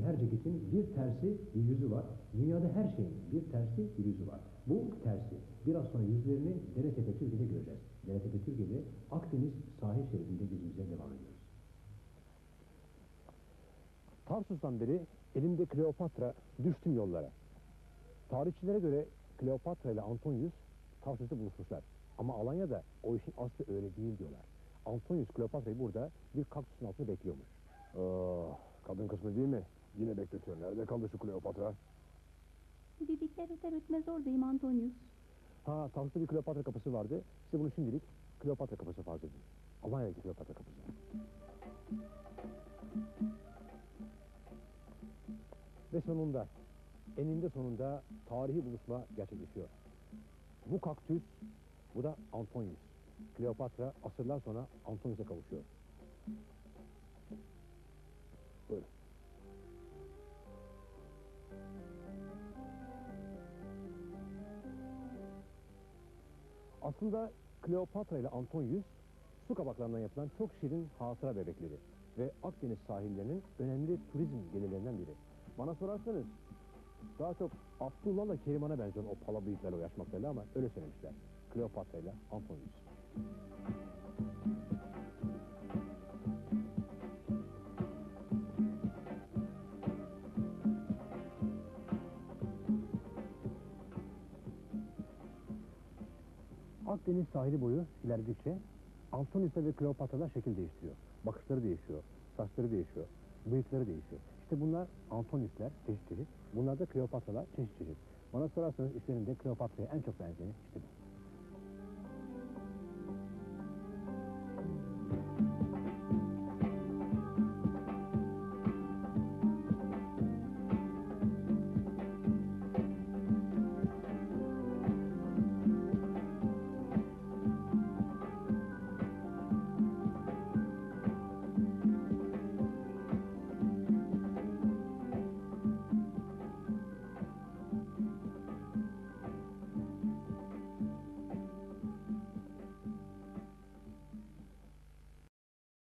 her ceketin bir tersi bir yüzü var. Dünyada her şeyin bir tersi bir yüzü var. Bu tersi. Biraz sonra yüzlerini Deretepe Türkiye'de göreceğiz. Deretepe Türkiye'de Akdeniz sahil şeridinde gezimize devam ediyoruz. Tarsus'tan beri elimde Kleopatra, düştüm yollara. Tarihçilere göre Kleopatra ile Antonius Tarsus'ta buluşmuşlar. Ama Alanya'da o işin aslı öyle değil diyorlar. Antonius Kleopatra'yı burada bir kaktüsün altında bekliyormuş. Kadın kısmı değil mi? Yine bekletiyor. Nerede kaldı şu Kleopatra? Didikler öter ötmez oradayım Antonius. Tarsus'ta bir Kleopatra kapısı vardı. Size bunu şimdilik Kleopatra kapısı farz edin. Alanya'daki Kleopatra kapısı. Ve sonunda, eninde sonunda tarihi buluşma gerçekleşiyor. Bu kaktüs, bu da Antonius. Kleopatra asırlar sonra Antonius'a kavuşuyor. Buyurun. Aslında Kleopatra ile Antonius su kabaklarından yapılan çok şirin hatıra bebekleri ve Akdeniz sahillerinin önemli turizm gelirlerinden biri. Bana sorarsanız daha çok Abdullah'la Keriman'a benziyor o pala bıyıklarla uğraşmaklarıyla ama öyle söylemişler. Kleopatra ile Antonius. Akdeniz sahili boyu ilerledikçe Antonius'la ve Kleopatra'lar şekil değiştiriyor. Bakışları değişiyor, saçları değişiyor, bıyıkları değişiyor. İşte bunlar Antonius'ler çeşit çeşit, bunlar da Kleopatra'lar çeşit çeşit. Bana sorarsanız işlerinde Kleopatra'ya en çok benzeyeni işte bu.